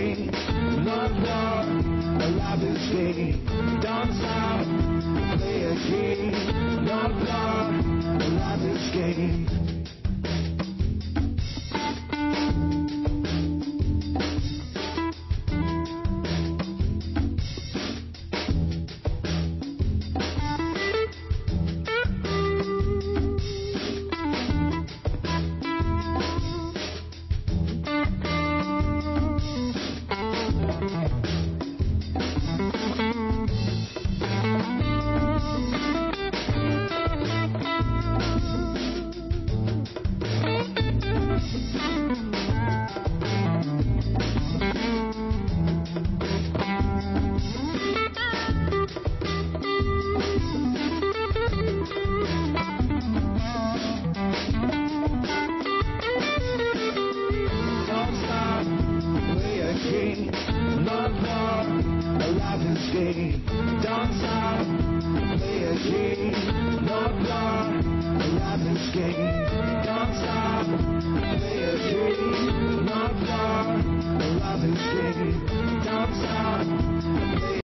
game. Love war, a love is game. Don't stop, play a game. Love war, a love is game.